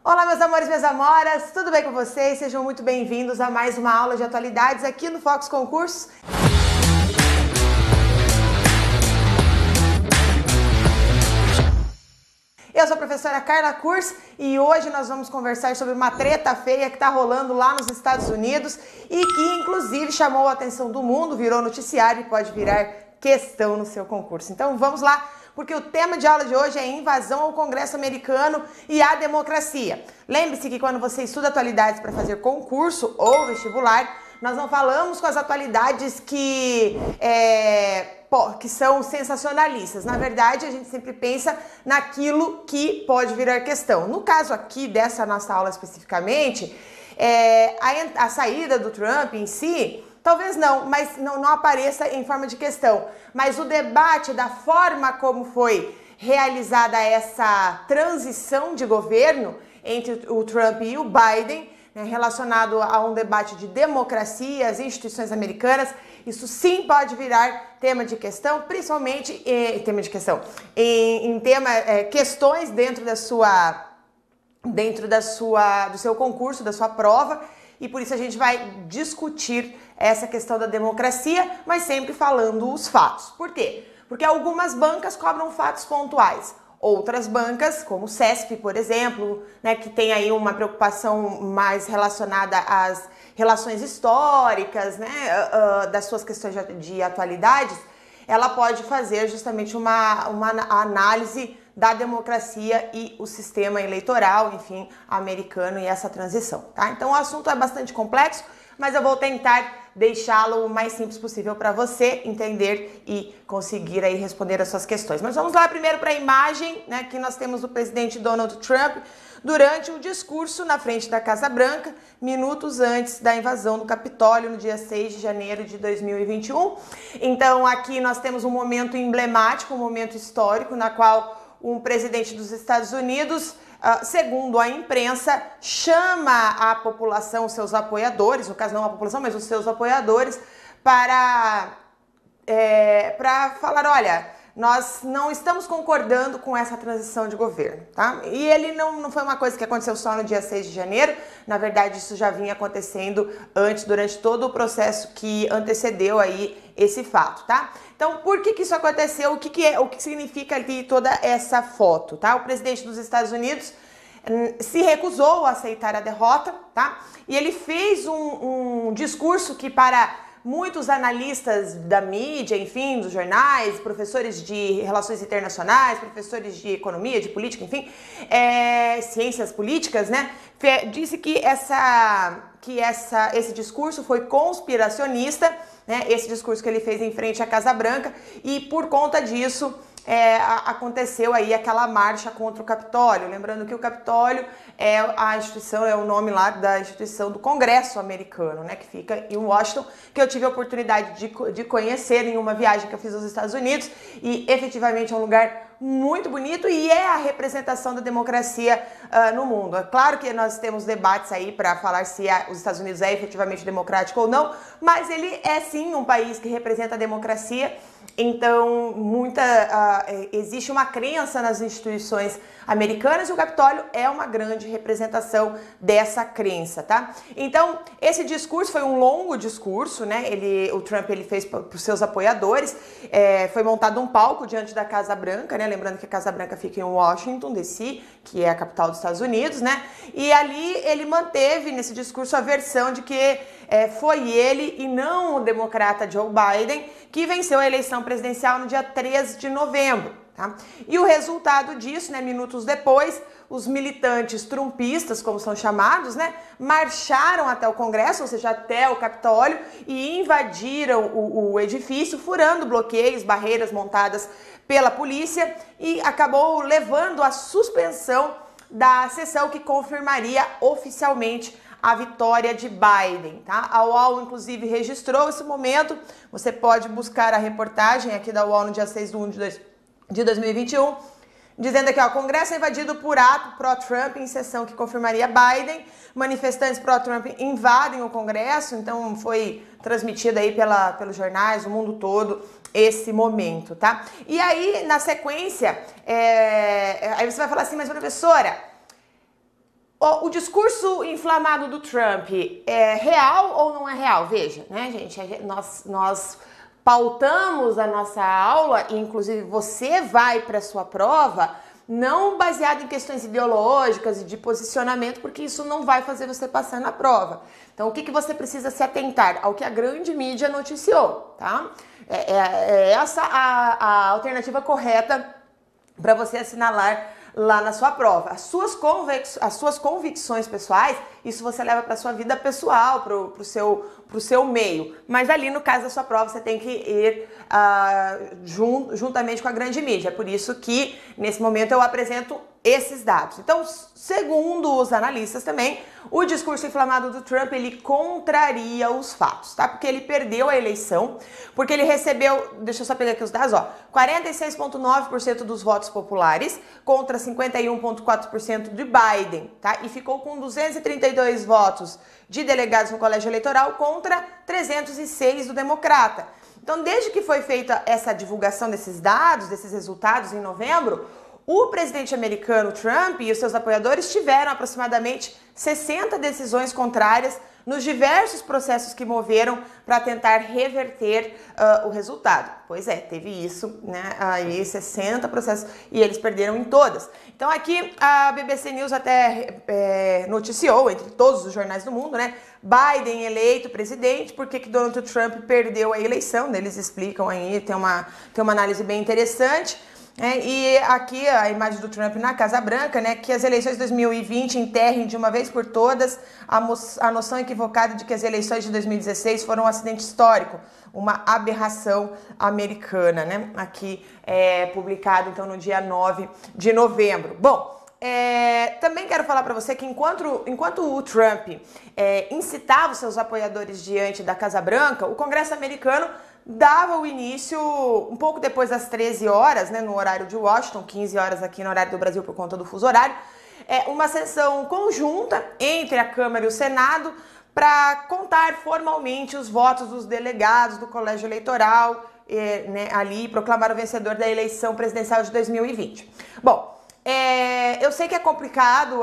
Olá, meus amores e minhas amoras, tudo bem com vocês? Sejam muito bem-vindos a mais uma aula de atualidades aqui no Fox Concursos. Eu sou a professora Carla Kurz e hoje nós vamos conversar sobre uma treta feia que está rolando lá nos Estados Unidos e que, inclusive, chamou a atenção do mundo, virou noticiário e pode virar questão no seu concurso. Então, vamos lá, porque o tema de aula de hoje é invasão ao Congresso americano e a democracia. Lembre-se que quando você estuda atualidades para fazer concurso ou vestibular, nós não falamos com as atualidades que são sensacionalistas. Na verdade, a gente sempre pensa naquilo que pode virar questão. No caso aqui dessa nossa aula especificamente, a saída do Trump em si, talvez não, mas não apareça em forma de questão. Mas o debate da forma como foi realizada essa transição de governo entre o Trump e o Biden, relacionado a um debate de democracia, as instituições americanas, isso sim pode virar tema de questão, principalmente questões dentro do seu concurso, da sua prova, e por isso a gente vai discutir essa questão da democracia, mas sempre falando os fatos. Por quê? Porque algumas bancas cobram fatos pontuais. Outras bancas, como o CESP, por exemplo, que tem aí uma preocupação mais relacionada às relações históricas, das suas questões de atualidades, ela pode fazer justamente uma análise da democracia e o sistema eleitoral, enfim, americano e essa transição, tá? Então o assunto é bastante complexo, mas eu vou tentar deixá-lo o mais simples possível para você entender e conseguir aí responder as suas questões. Mas vamos lá primeiro para a imagem, que nós temos o presidente Donald Trump durante um discurso na frente da Casa Branca, minutos antes da invasão do Capitólio, no dia 6 de janeiro de 2021. Então aqui nós temos um momento emblemático, um momento histórico, na qual um presidente dos Estados Unidos, segundo a imprensa, chama a população, os seus apoiadores, no caso não a população, mas os seus apoiadores, para falar, olha, nós não estamos concordando com essa transição de governo, tá? E ele não foi uma coisa que aconteceu só no dia 6 de janeiro, na verdade isso já vinha acontecendo antes, durante todo o processo que antecedeu aí esse fato, tá? Então, por que isso aconteceu? O que significa ali toda essa foto, tá? O presidente dos Estados Unidos se recusou a aceitar a derrota, tá? E ele fez um discurso que, para muitos analistas da mídia, enfim, dos jornais, professores de relações internacionais, professores de economia, de política, enfim, ciências políticas, disse que esse discurso foi conspiracionista, esse discurso que ele fez em frente à Casa Branca, e por conta disso aconteceu aí aquela marcha contra o Capitólio. Lembrando que o Capitólio é o nome lá da instituição do Congresso americano, que fica em Washington, que eu tive a oportunidade de conhecer em uma viagem que eu fiz aos Estados Unidos, e efetivamente é um lugar muito bonito e é a representação da democracia no mundo. É claro que nós temos debates aí para falar se os Estados Unidos é efetivamente democrático ou não, mas ele é sim um país que representa a democracia. Então, existe uma crença nas instituições americanas e o Capitólio é uma grande representação dessa crença, tá? Então, esse discurso foi um longo discurso, o Trump fez para os seus apoiadores, foi montado um palco diante da Casa Branca, lembrando que a Casa Branca fica em Washington, D.C., que é a capital dos Estados Unidos, e ali ele manteve nesse discurso a versão de que foi ele e não o democrata Joe Biden que venceu a eleição presidencial no dia 13 de novembro. Tá? E o resultado disso, minutos depois, os militantes trumpistas, como são chamados, marcharam até o Congresso, ou seja, até o Capitólio, e invadiram o edifício, furando bloqueios, barreiras montadas pela polícia, e acabou levando à suspensão da sessão que confirmaria oficialmente a vitória de Biden, tá? A UOL, inclusive, registrou esse momento. Você pode buscar a reportagem aqui da UOL no dia 6 de 1 de 2021, dizendo aqui, Congresso é invadido por ato pró-Trump em sessão que confirmaria Biden. Manifestantes pró-Trump invadem o Congresso, então foi transmitido aí pelos jornais, o mundo todo, esse momento, tá? E aí, na sequência, aí você vai falar assim, mas professora, O discurso inflamado do Trump é real ou não é real? Veja, né, gente? Nós pautamos a nossa aula, e inclusive você vai para a sua prova, não baseado em questões ideológicas e de posicionamento, porque isso não vai fazer você passar na prova. Então, o que você precisa se atentar? Ao que a grande mídia noticiou, tá? Essa a alternativa correta para você assinalar lá na sua prova. As suas convicções pessoais, isso você leva para sua vida pessoal, pro seu meio. Mas ali, no caso da sua prova, você tem que ir juntamente com a grande mídia. Por isso que, nesse momento, eu apresento esses dados. Então, segundo os analistas também, o discurso inflamado do Trump, ele contraria os fatos, tá? Porque ele perdeu a eleição, porque ele recebeu, deixa eu só pegar aqui os dados, ó, 46,9% dos votos populares contra 51,4% de Biden, tá? E ficou com 232 votos de delegados no colégio eleitoral contra 306 do democrata. Então, desde que foi feita essa divulgação desses dados, desses resultados em novembro, o presidente americano Trump e os seus apoiadores tiveram aproximadamente 60 decisões contrárias nos diversos processos que moveram para tentar reverter o resultado. Pois é, teve isso, né? Aí 60 processos e eles perderam em todas. Então aqui a BBC News até noticiou, entre todos os jornais do mundo, né? Biden eleito presidente, por que Donald Trump perdeu a eleição? Eles explicam aí, tem uma análise bem interessante. E aqui a imagem do Trump na Casa Branca, né, que as eleições de 2020 enterrem de uma vez por todas a noção equivocada de que as eleições de 2016 foram um acidente histórico, uma aberração americana, né? Aqui é publicado então no dia 9 de novembro. Bom, também quero falar para você que enquanto o Trump incitava os seus apoiadores diante da Casa Branca, o Congresso americano dava o início um pouco depois das 13 horas, né, no horário de Washington, 15 horas aqui no horário do Brasil por conta do fuso horário, uma sessão conjunta entre a Câmara e o Senado para contar formalmente os votos dos delegados do colégio eleitoral, né, ali proclamar o vencedor da eleição presidencial de 2020. Bom, eu sei que é complicado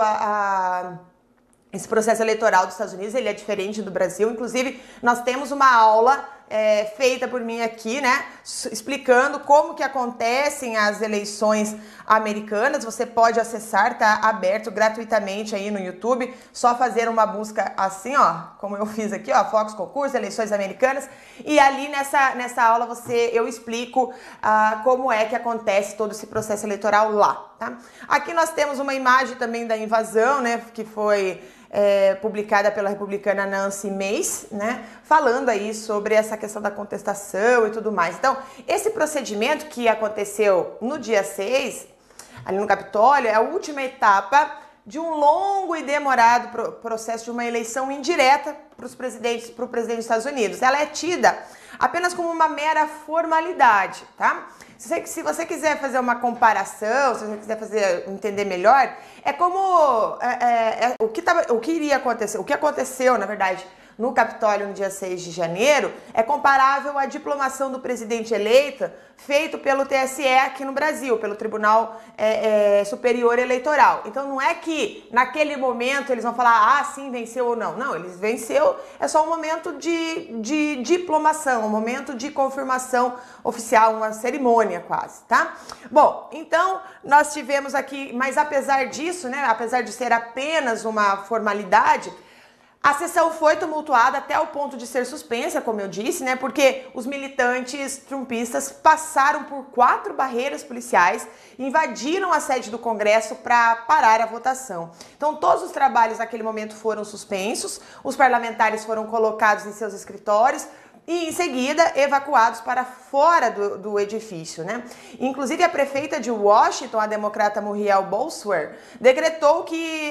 esse processo eleitoral dos Estados Unidos, ele é diferente do Brasil. Inclusive, nós temos uma aula feita por mim aqui, né, explicando como que acontecem as eleições americanas. Você pode acessar, tá aberto gratuitamente aí no YouTube, só fazer uma busca assim, ó, como eu fiz aqui, ó, Fox Concurso, eleições americanas, e ali nessa aula eu explico como é que acontece todo esse processo eleitoral lá, tá? Aqui nós temos uma imagem também da invasão, né, que foi publicada pela republicana Nancy Mace, né, falando aí sobre essa questão da contestação e tudo mais. Então, esse procedimento que aconteceu no dia 6, ali no Capitólio, é a última etapa de um longo e demorado processo de uma eleição indireta para o presidente dos Estados Unidos. Ela é tida apenas como uma mera formalidade, tá? Se você quiser fazer uma comparação, se você quiser entender melhor, é como o que iria acontecer, o que aconteceu, na verdade, no Capitólio no dia 6 de janeiro, é comparável à diplomação do presidente eleito feito pelo TSE aqui no Brasil, pelo Tribunal Superior Eleitoral. Então não é que naquele momento eles vão falar, sim, venceu ou não. Não, eles venceu, é só um momento de diplomação, um momento de confirmação oficial, uma cerimônia quase, tá? Bom, então nós tivemos aqui, mas apesar disso, né, apesar de ser apenas uma formalidade, a sessão foi tumultuada até o ponto de ser suspensa, como eu disse, né? Porque os militantes trumpistas passaram por 4 barreiras policiais e invadiram a sede do Congresso para parar a votação. Então, todos os trabalhos naquele momento foram suspensos, os parlamentares foram colocados em seus escritórios e, em seguida, evacuados para fora do edifício, né? Inclusive, a prefeita de Washington, a democrata Muriel Bowser, decretou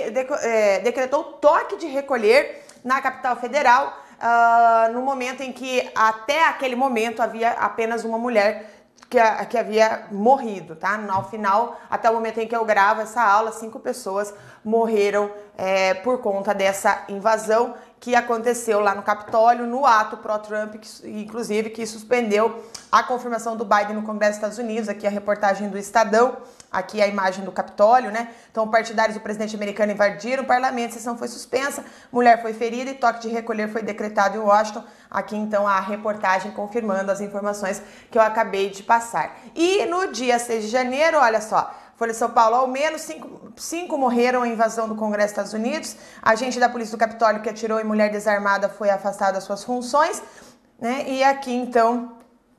toque de recolher na capital federal, no momento em que, até aquele momento, havia apenas uma mulher que havia morrido, tá? Ao final, até o momento em que eu gravo essa aula, 5 pessoas morreram por conta dessa invasão que aconteceu lá no Capitólio, no ato pró-Trump, inclusive que suspendeu a confirmação do Biden no Congresso dos Estados Unidos. Aqui a reportagem do Estadão, aqui a imagem do Capitólio, né? Então, partidários do presidente americano invadiram o parlamento, a sessão foi suspensa, mulher foi ferida e toque de recolher foi decretado em Washington. Aqui, então, a reportagem confirmando as informações que eu acabei de passar. E no dia 6 de janeiro, olha só, Folha de São Paulo, ao menos cinco morreram em invasão do Congresso dos Estados Unidos. Agente da Polícia do Capitólio que atirou em mulher desarmada foi afastado das suas funções, né? E aqui, então,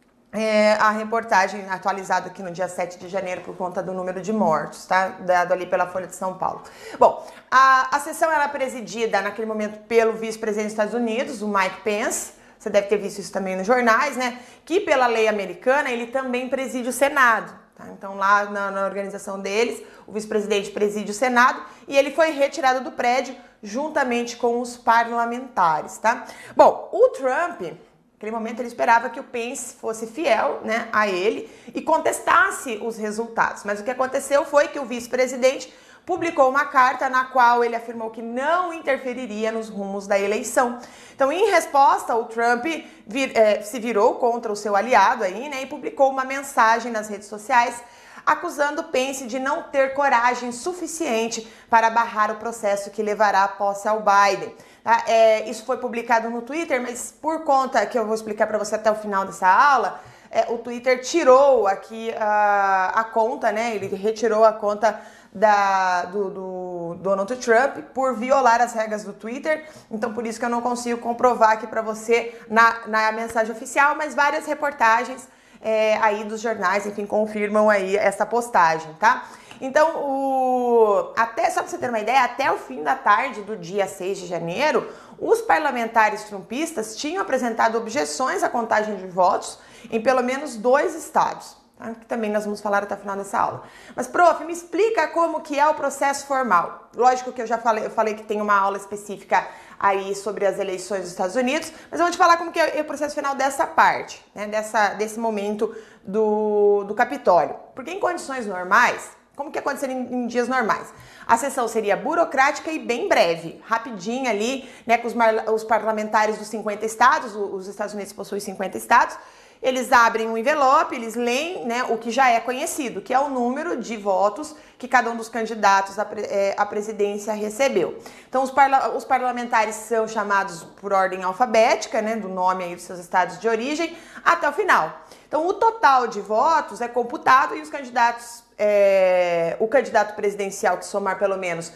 a reportagem atualizada aqui no dia 7 de janeiro por conta do número de mortos, tá? Dado ali pela Folha de São Paulo. Bom, a sessão era presidida naquele momento pelo vice-presidente dos Estados Unidos, o Mike Pence. Você deve ter visto isso também nos jornais, né? Que pela lei americana ele também preside o Senado. Tá? Então lá na organização deles, o vice-presidente preside o Senado e ele foi retirado do prédio juntamente com os parlamentares, tá? Bom, o Trump, naquele momento ele esperava que o Pence fosse fiel, né, a ele e contestasse os resultados. Mas o que aconteceu foi que o vice-presidente publicou uma carta na qual ele afirmou que não interferiria nos rumos da eleição. Então, em resposta, o Trump se virou contra o seu aliado aí, né, e publicou uma mensagem nas redes sociais acusando Pence de não ter coragem suficiente para barrar o processo que levará a posse ao Biden. Tá? Isso foi publicado no Twitter, mas por conta que eu vou explicar para você até o final dessa aula, o Twitter tirou aqui a conta, né? Ele retirou a conta do Donald Trump por violar as regras do Twitter. Então, por isso que eu não consigo comprovar aqui para você na mensagem oficial, mas várias reportagens aí dos jornais, enfim, confirmam aí essa postagem, tá? Então, só para você ter uma ideia, até o fim da tarde do dia 6 de janeiro, os parlamentares trumpistas tinham apresentado objeções à contagem de votos em pelo menos 2 estados, tá? Que também nós vamos falar até o final dessa aula. Mas, prof, me explica como que é o processo formal. Lógico que eu falei que tem uma aula específica aí sobre as eleições dos Estados Unidos, mas eu vou te falar como que é o processo final dessa parte, né, desse momento do Capitólio. Porque em condições normais, como que aconteceria em dias normais? A sessão seria burocrática e bem breve, rapidinha ali, né, com os parlamentares dos 50 estados, os Estados Unidos possuem 50 estados, eles abrem um envelope, eles leem, né, o que já é conhecido, que é o número de votos que cada um dos candidatos à presidência recebeu. Então, os parlamentares são chamados por ordem alfabética, né, do nome aí dos seus estados de origem, até o final. Então, o total de votos é computado e os candidatos, o candidato presidencial que somar pelo menos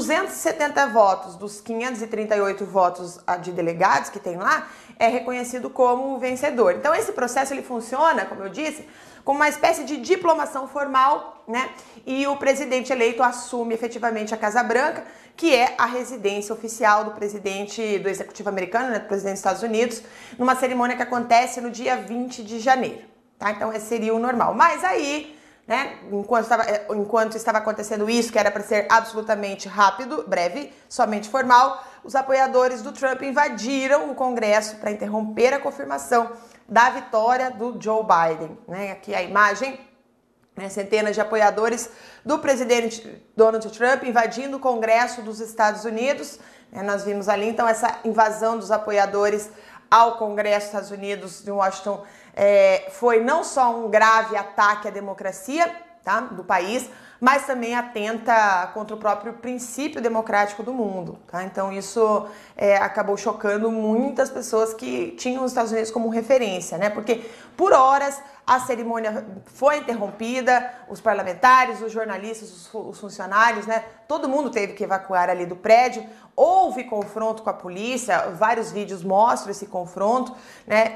270 votos dos 538 votos de delegados que tem lá, é reconhecido como o vencedor. Então, esse processo ele funciona, como eu disse, como uma espécie de diplomação formal, né? E o presidente eleito assume efetivamente a Casa Branca, que é a residência oficial do presidente do executivo americano, né, do presidente dos Estados Unidos, numa cerimônia que acontece no dia 20 de janeiro, tá? Então, esse seria o normal. Mas aí, né, enquanto estava acontecendo isso, que era para ser absolutamente rápido, breve, somente formal, os apoiadores do Trump invadiram o Congresso para interromper a confirmação da vitória do Joe Biden, né? Aqui a imagem, né, centenas de apoiadores do presidente Donald Trump invadindo o Congresso dos Estados Unidos, né? Nós vimos ali, então, essa invasão dos apoiadores ao Congresso dos Estados Unidos de Washington foi não só um grave ataque à democracia, tá, do país, mas também atenta contra o próprio princípio democrático do mundo, tá? Então isso acabou chocando muitas pessoas que tinham os Estados Unidos como referência, né? Porque por horas a cerimônia foi interrompida, os parlamentares, os jornalistas, os funcionários, né? Todo mundo teve que evacuar ali do prédio. Houve confronto com a polícia, vários vídeos mostram esse confronto, né?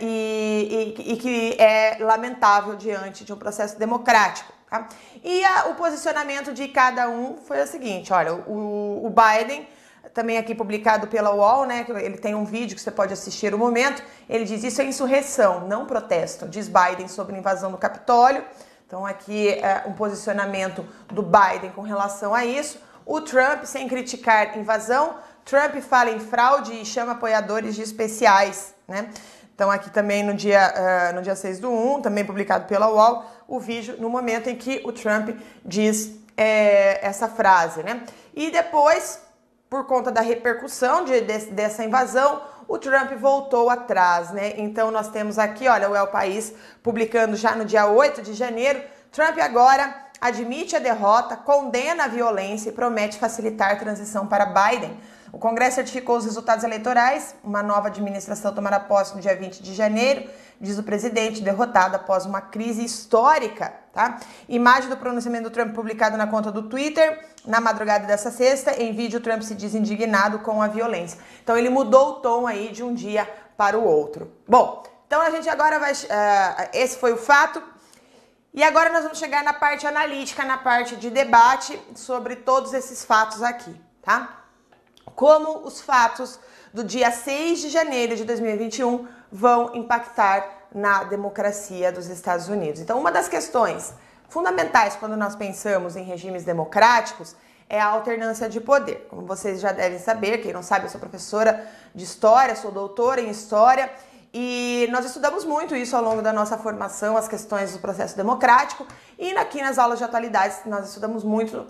E que é lamentável diante de um processo democrático. Tá? E o posicionamento de cada um foi o seguinte, olha, o Biden, também aqui publicado pela UOL, né, ele tem um vídeo que você pode assistir no momento, ele diz, isso é insurreição, não protesto, diz Biden sobre a invasão do Capitólio. Então aqui é um posicionamento do Biden com relação a isso. O Trump, sem criticar invasão, Trump fala em fraude e chama apoiadores de especiais, né? Então aqui também no dia 6/1, também publicado pela UOL, o vídeo no momento em que o Trump diz essa frase, né? E depois, por conta da repercussão dessa invasão, o Trump voltou atrás, né? Então nós temos aqui, olha, o El País publicando já no dia 8 de janeiro, Trump agora admite a derrota, condena a violência e promete facilitar a transição para Biden. O Congresso certificou os resultados eleitorais, uma nova administração tomará posse no dia 20 de janeiro, diz o presidente, derrotado após uma crise histórica, tá? Imagem do pronunciamento do Trump publicado na conta do Twitter, na madrugada dessa sexta. Em vídeo, Trump se diz indignado com a violência. Então, ele mudou o tom aí de um dia para o outro. Bom, então a gente agora vai... esse foi o fato. E agora nós vamos chegar na parte analítica, na parte de debate sobre todos esses fatos aqui, tá? Como os fatos do dia 6 de janeiro de 2021 vão impactar na democracia dos Estados Unidos. Então, uma das questões fundamentais quando nós pensamos em regimes democráticos é a alternância de poder. Como vocês já devem saber, quem não sabe, eu sou professora de História, sou doutora em História, e nós estudamos muito isso ao longo da nossa formação, as questões do processo democrático, e aqui nas aulas de atualidades nós estudamos muito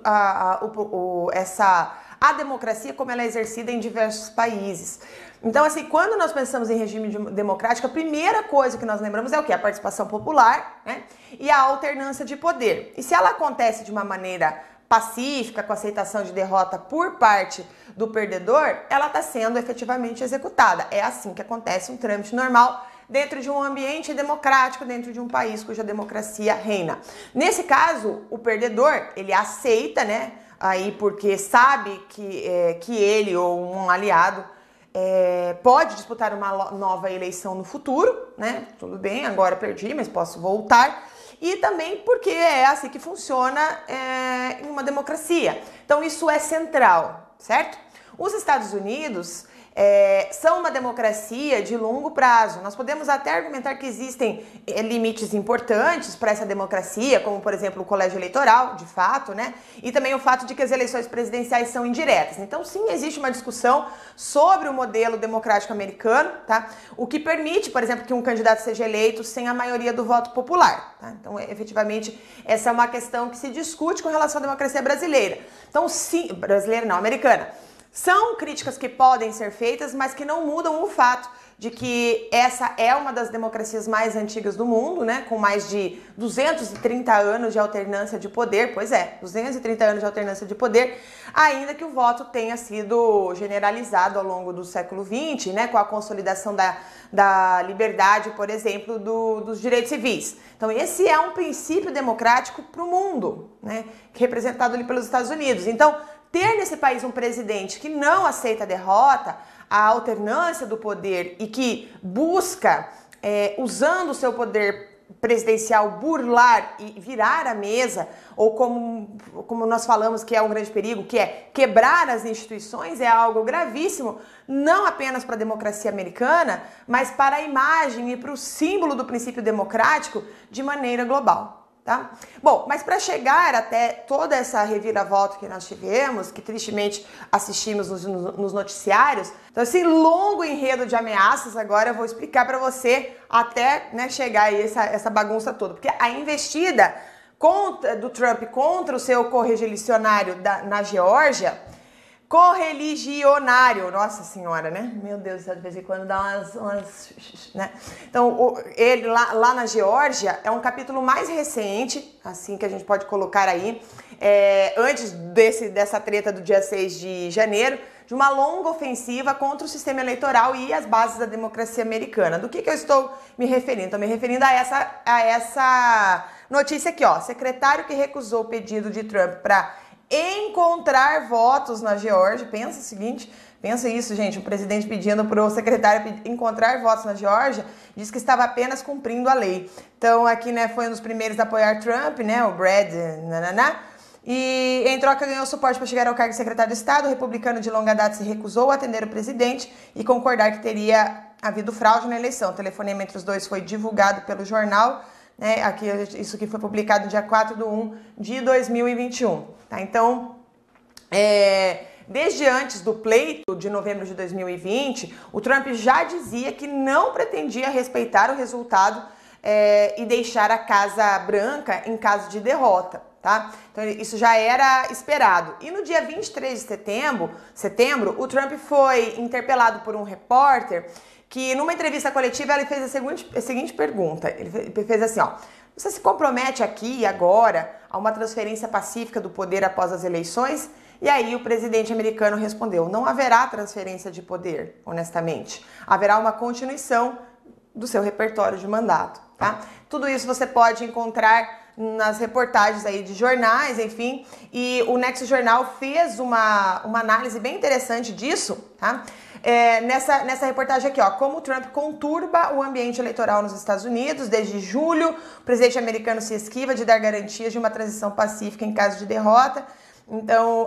a democracia como ela é exercida em diversos países. Então, assim, quando nós pensamos em regime democrático, a primeira coisa que nós lembramos é o quê? A participação popular, né? E a alternância de poder. E se ela acontece de uma maneira pacífica, com aceitação de derrota por parte do perdedor, ela está sendo efetivamente executada. É assim que acontece um trâmite normal dentro de um ambiente democrático, dentro de um país cuja democracia reina. Nesse caso, o perdedor, ele aceita, né? Aí porque sabe que ele ou um aliado pode disputar uma nova eleição no futuro, né? Tudo bem, agora perdi, mas posso voltar. E também porque é assim que funciona em uma democracia. Então isso é central, certo? Os Estados Unidos são uma democracia de longo prazo. Nós podemos até argumentar que existem limites importantes para essa democracia, como, por exemplo, o colégio eleitoral, de fato, né? E também o fato de que as eleições presidenciais são indiretas. Então, sim, existe uma discussão sobre o modelo democrático americano, tá? O que permite, por exemplo, que um candidato seja eleito sem a maioria do voto popular, tá? Então, efetivamente, essa é uma questão que se discute com relação à democracia brasileira. Então, sim, brasileira não, americana. São críticas que podem ser feitas, mas que não mudam o fato de que essa é uma das democracias mais antigas do mundo, né? Com mais de 230 anos de alternância de poder, 230 anos de alternância de poder, ainda que o voto tenha sido generalizado ao longo do século XX, né? Com a consolidação da liberdade, por exemplo, dos direitos civis. Então esse é um princípio democrático para o mundo, né? Representado ali pelos Estados Unidos. Então, ter nesse país um presidente que não aceita a derrota, a alternância do poder e que busca, usando o seu poder presidencial, burlar e virar a mesa, ou como nós falamos que é um grande perigo, que é quebrar as instituições, é algo gravíssimo, não apenas para a democracia americana, mas para a imagem e para o símbolo do princípio democrático de maneira global. Tá? Bom, mas para chegar até toda essa reviravolta que nós tivemos, que tristemente assistimos nos noticiários, então esse longo enredo de ameaças, agora eu vou explicar para você até, né, chegar aí essa bagunça toda, porque a investida do Trump contra o seu correligionário na Geórgia, nossa senhora, né? Meu Deus do céu, de vez em quando dá umas né? Então, ele lá na Geórgia é um capítulo mais recente, assim que a gente pode colocar aí, antes dessa treta do dia 6 de janeiro, de uma longa ofensiva contra o sistema eleitoral e as bases da democracia americana. Do que eu estou me referindo? Estou me referindo a essa notícia aqui, ó. Secretário que recusou o pedido de Trump para encontrar votos na Geórgia. Pensa o seguinte, pensa isso, gente, o presidente pedindo para o secretário encontrar votos na Geórgia, disse que estava apenas cumprindo a lei. Então aqui, né, foi um dos primeiros a apoiar Trump, né, o Brad, e em troca ganhou suporte para chegar ao cargo de secretário de Estado. O republicano de longa data se recusou a atender o presidente e concordar que teria havido fraude na eleição. O telefonema entre os dois foi divulgado pelo jornal, né, aqui, isso aqui foi publicado no dia 4/1 de 2021. Tá? Então, desde antes do pleito de novembro de 2020, o Trump já dizia que não pretendia respeitar o resultado e deixar a Casa Branca em caso de derrota. tá? Então isso já era esperado. E no dia 23 de setembro, o Trump foi interpelado por um repórter que numa entrevista coletiva ele fez a seguinte pergunta. Ele fez assim, ó: você se compromete aqui e agora a uma transferência pacífica do poder após as eleições? E aí o presidente americano respondeu: não haverá transferência de poder, honestamente. Haverá uma continuação do seu repertório de mandato, tá? Tudo isso você pode encontrar nas reportagens aí de jornais, enfim, e o Nexo Jornal fez uma análise bem interessante disso, tá? Nessa reportagem aqui, ó, como o Trump conturba o ambiente eleitoral nos Estados Unidos. Desde julho, o presidente americano se esquiva de dar garantias de uma transição pacífica em caso de derrota. Então,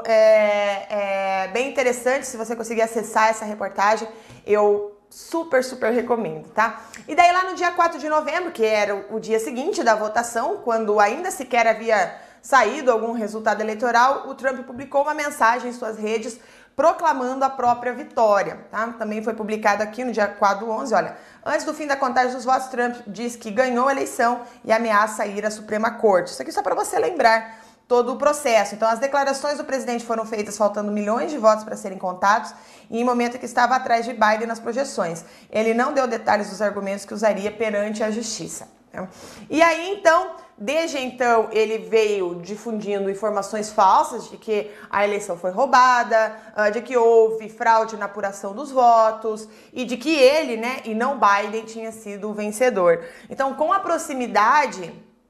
é bem interessante. Se você conseguir acessar essa reportagem, eu super recomendo, tá? E daí lá no dia 4 de novembro, que era o dia seguinte da votação, quando ainda sequer havia saído algum resultado eleitoral, o Trump publicou uma mensagem em suas redes proclamando a própria vitória, tá? Também foi publicado aqui no dia 4/11, olha: antes do fim da contagem dos votos, Trump diz que ganhou a eleição e ameaça ir à Suprema Corte. Isso aqui só para você lembrar todo o processo. Então, as declarações do presidente foram feitas faltando milhões de votos para serem contados e em momento que estava atrás de Biden nas projeções. Ele não deu detalhes dos argumentos que usaria perante a justiça. E aí, então, desde então, ele veio difundindo informações falsas de que a eleição foi roubada, de que houve fraude na apuração dos votos e de que ele, né, e não Biden, tinha sido o vencedor. Então, com a proximidade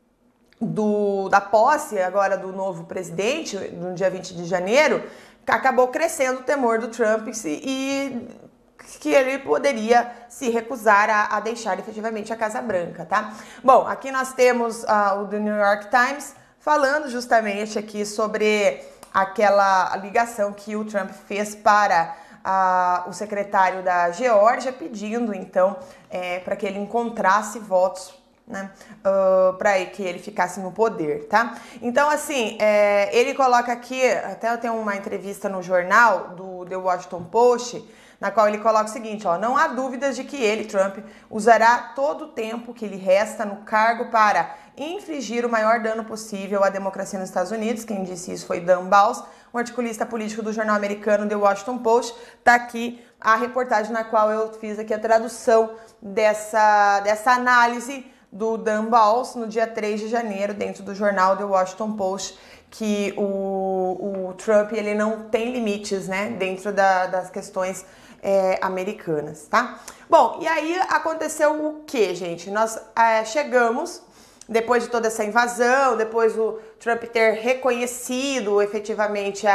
da posse agora do novo presidente, no dia 20 de janeiro, acabou crescendo o temor do Trump e que ele poderia se recusar a deixar efetivamente a Casa Branca, tá? Bom, aqui nós temos o do New York Times falando justamente aqui sobre aquela ligação que o Trump fez para o secretário da Geórgia, pedindo então para que ele encontrasse votos, né, para que ele ficasse no poder, tá? Então, assim, ele coloca aqui, até eu tenho uma entrevista no jornal do The Washington Post, na qual ele coloca o seguinte, ó: não há dúvidas de que ele, Trump, usará todo o tempo que lhe resta no cargo para infligir o maior dano possível à democracia nos Estados Unidos. Quem disse isso foi Dan Bals, um articulista político do jornal americano The Washington Post. Tá aqui a reportagem na qual eu fiz aqui a tradução dessa análise do Dan Bals no dia 3 de janeiro, dentro do jornal The Washington Post, que o Trump, ele não tem limites, né, dentro das questões americanas, tá? Bom, e aí aconteceu o que, gente? Nós chegamos, depois de toda essa invasão, depois do Trump ter reconhecido efetivamente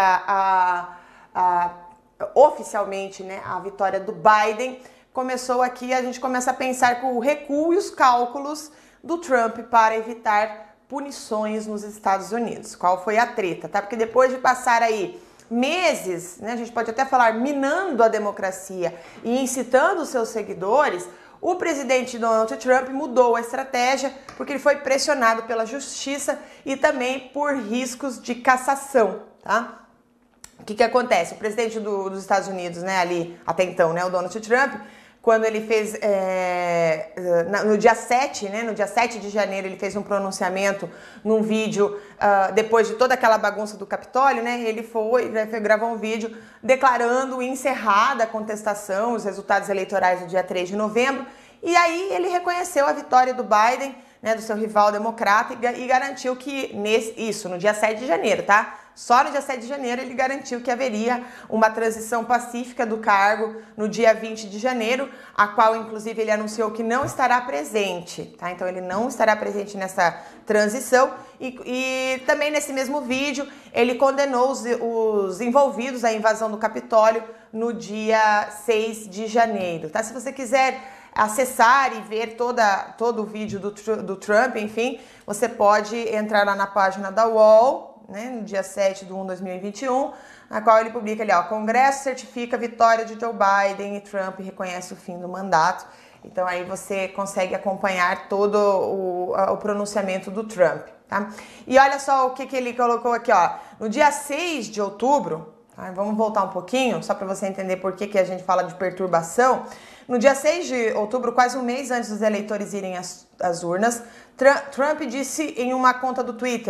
oficialmente, né, a vitória do Biden, começou aqui, a gente começa a pensar com o recuo e os cálculos do Trump para evitar punições nos Estados Unidos. Qual foi a treta, tá? Porque depois de passar aí meses, né, a gente pode até falar, minando a democracia e incitando os seus seguidores, o presidente Donald Trump mudou a estratégia porque ele foi pressionado pela justiça e também por riscos de cassação, tá? O que acontece? O presidente dos Estados Unidos, né, ali até então, né, o Donald Trump, quando ele fez, no dia 7, né, no dia 7 de janeiro, ele fez um pronunciamento num vídeo, depois de toda aquela bagunça do Capitólio, né, ele gravou um vídeo declarando encerrada a contestação, os resultados eleitorais do dia 3 de novembro, e aí ele reconheceu a vitória do Biden, né, do seu rival democrata, e garantiu que, no dia 7 de janeiro, tá? Só no dia 7 de janeiro ele garantiu que haveria uma transição pacífica do cargo no dia 20 de janeiro, a qual, inclusive, ele anunciou que não estará presente, tá? Então, ele não estará presente nessa transição e também nesse mesmo vídeo ele condenou os envolvidos à invasão do Capitólio no dia 6 de janeiro, tá? Se você quiser acessar e ver todo o vídeo do Trump, enfim, você pode entrar lá na página da UOL, né, no dia 7/1/2021, na qual ele publica ali, ó: Congresso certifica a vitória de Joe Biden e Trump reconhece o fim do mandato. Então aí você consegue acompanhar todo o pronunciamento do Trump, tá? E olha só o que ele colocou aqui, ó: no dia 6 de outubro, tá? Vamos voltar um pouquinho, só para você entender por que a gente fala de perturbação. No dia 6 de outubro, quase um mês antes dos eleitores irem às urnas, Trump disse em uma conta do Twitter: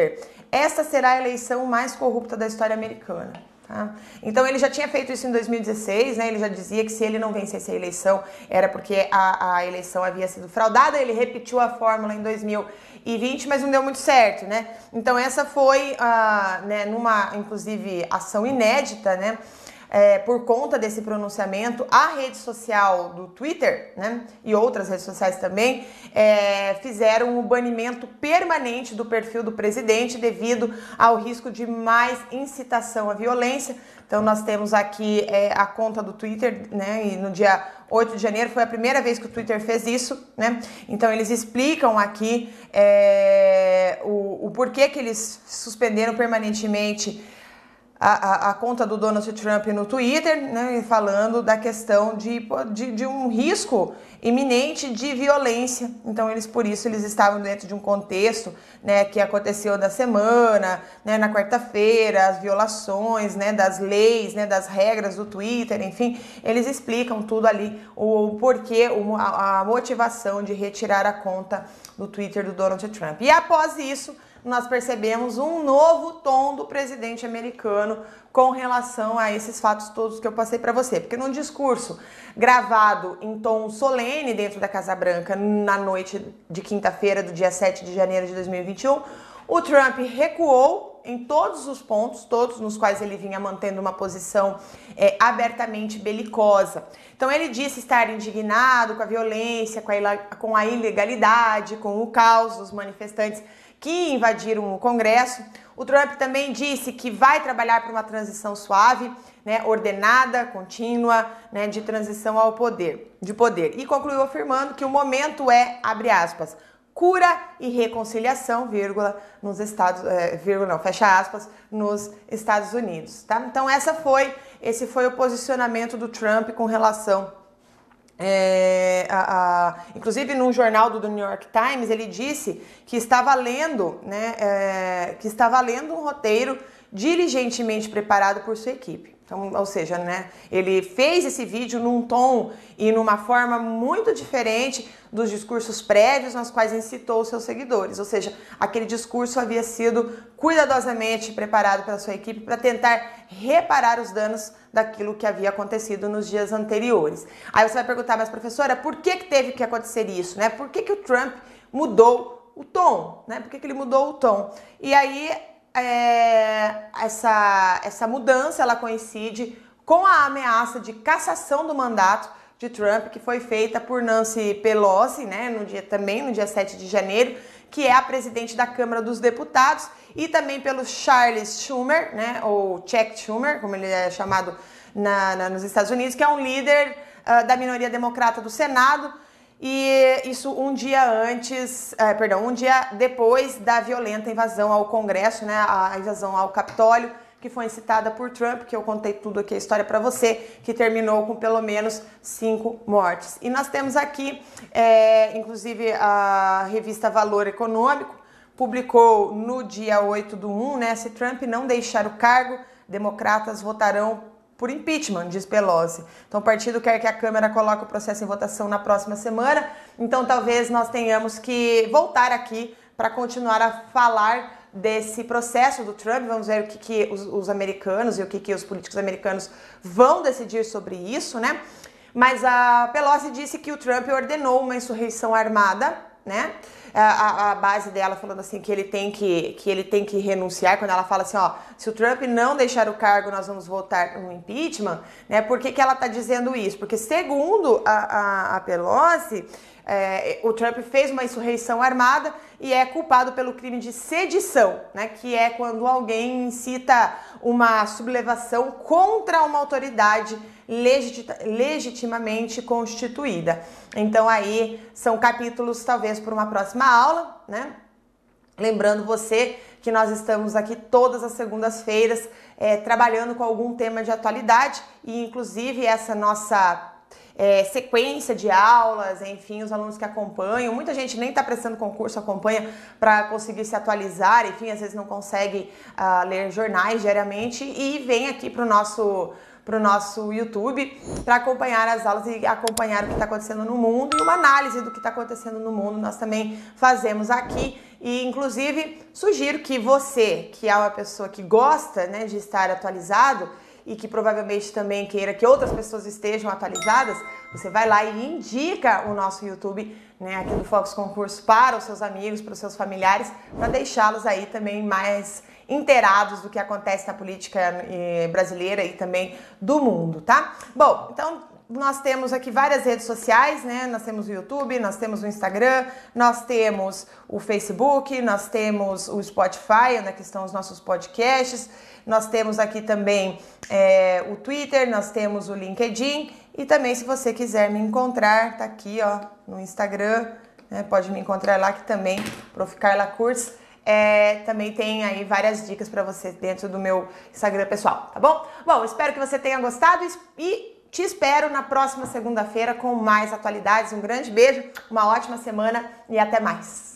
essa será a eleição mais corrupta da história americana. Tá? Então ele já tinha feito isso em 2016, né? Ele já dizia que se ele não vencesse a eleição era porque a eleição havia sido fraudada. Ele repetiu a fórmula em 2020, mas não deu muito certo, né? Então essa foi, né, numa, inclusive, ação inédita, né? Por conta desse pronunciamento, a rede social do Twitter, né, e outras redes sociais também, fizeram o banimento permanente do perfil do presidente devido ao risco de mais incitação à violência. Então nós temos aqui a conta do Twitter, né, e no dia 8 de janeiro foi a primeira vez que o Twitter fez isso, né? Então eles explicam aqui o porquê que eles suspenderam permanentemente a conta do Donald Trump no Twitter, né, falando da questão de um risco iminente de violência. Então, por isso eles estavam dentro de um contexto, né, que aconteceu na semana, né, na quarta-feira, as violações, né, das leis, né, das regras do Twitter, enfim, eles explicam tudo ali, o porquê, a motivação de retirar a conta do Twitter do Donald Trump. E após isso, nós percebemos um novo tom do presidente americano com relação a esses fatos todos que eu passei para você. Porque num discurso gravado em tom solene dentro da Casa Branca na noite de quinta-feira do dia 7 de janeiro de 2021, o Trump recuou em todos os pontos, todos nos quais ele vinha mantendo uma posição abertamente belicosa. Então ele disse estar indignado com a violência, com a ilegalidade, com o caos dos manifestantes que invadiram o Congresso. O Trump também disse que vai trabalhar para uma transição suave, né, ordenada, contínua, né, de transição ao poder. E concluiu afirmando que o momento abre aspas, cura e reconciliação, vírgula, nos Estados, fecha aspas, nos Estados Unidos, tá? Então esse foi o posicionamento do Trump com relação inclusive num jornal do New York Times ele disse que estava lendo, né, um roteiro diligentemente preparado por sua equipe. Então, ou seja, né, ele fez esse vídeo num tom e numa forma muito diferente dos discursos prévios nos quais incitou os seus seguidores. Ou seja, aquele discurso havia sido cuidadosamente preparado pela sua equipe para tentar reparar os danos daquilo que havia acontecido nos dias anteriores. Aí você vai perguntar, mas professora, por que teve que acontecer isso, né? Por que o Trump mudou o tom, né? Por que ele mudou o tom? E aí essa mudança ela coincide com a ameaça de cassação do mandato de Trump, que foi feita por Nancy Pelosi, né, no dia 7 de janeiro, que é a presidente da Câmara dos Deputados, e também pelo Charles Schumer, né, ou Chuck Schumer, como ele é chamado nos Estados Unidos, que é um líder da minoria democrata do Senado, e isso um dia depois da violenta invasão ao Congresso, né, a invasão ao Capitólio, que foi incitada por Trump, que eu contei tudo aqui a história para você, que terminou com pelo menos 5 mortes. E nós temos aqui, inclusive, a revista Valor Econômico, publicou no dia 8/1, né, se Trump não deixar o cargo, democratas votarão por impeachment, diz Pelosi. Então o partido quer que a Câmara coloque o processo em votação na próxima semana, então talvez nós tenhamos que voltar aqui para continuar a falar desse processo do Trump. Vamos ver o que os americanos e o que os políticos americanos vão decidir sobre isso, né? Mas a Pelosi disse que o Trump ordenou uma insurreição armada, né? A base dela falando assim que ele tem que renunciar, quando ela fala assim, ó, se o Trump não deixar o cargo, nós vamos votar no impeachment, né? Por que ela tá dizendo isso? Porque segundo a Pelosi, o Trump fez uma insurreição armada e é culpado pelo crime de sedição, né? Que é quando alguém incita uma sublevação contra uma autoridade legitimamente constituída. Então aí são capítulos talvez para uma próxima aula, né? Lembrando você que nós estamos aqui todas as segundas-feiras trabalhando com algum tema de atualidade e inclusive essa nossa sequência de aulas, enfim, os alunos que acompanham, muita gente nem está prestando concurso, acompanha para conseguir se atualizar, enfim, às vezes não consegue ler jornais diariamente e vem aqui para o nosso YouTube para acompanhar as aulas e acompanhar o que está acontecendo no mundo e uma análise do que está acontecendo no mundo nós também fazemos aqui. E inclusive sugiro que você, que é uma pessoa que gosta, né, de estar atualizado e que provavelmente também queira que outras pessoas estejam atualizadas, você vai lá e indica o nosso YouTube, né, aqui do Fox Concurso para os seus amigos, para os seus familiares, para deixá-los aí também mais inteirados do que acontece na política brasileira e também do mundo, tá? Bom, então nós temos aqui várias redes sociais, né? Nós temos o YouTube, nós temos o Instagram, nós temos o Facebook, nós temos o Spotify, onde aqui estão os nossos podcasts, nós temos aqui também o Twitter, nós temos o LinkedIn e também, se você quiser me encontrar, tá aqui, ó, no Instagram, né? Pode me encontrar lá, que também, Prof. Carla Kurtz. Também tem aí várias dicas para você dentro do meu Instagram pessoal, tá bom? Bom, espero que você tenha gostado e te espero na próxima segunda-feira com mais atualidades. Um grande beijo, uma ótima semana e até mais!